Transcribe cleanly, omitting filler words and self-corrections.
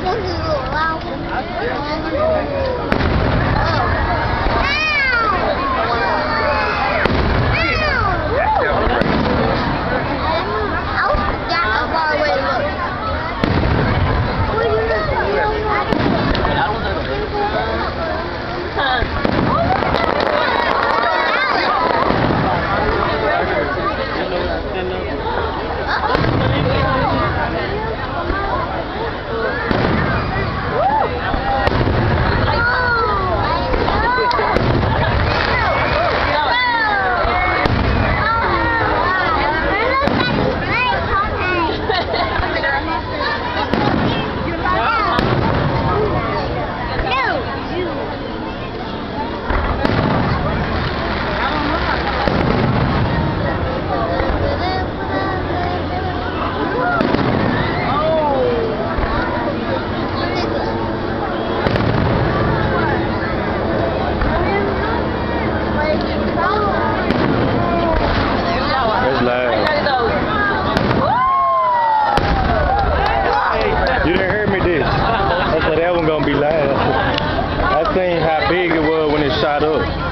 You didn't hear me, did you? I said that one gonna be loud. I seen how big it was when it shot up.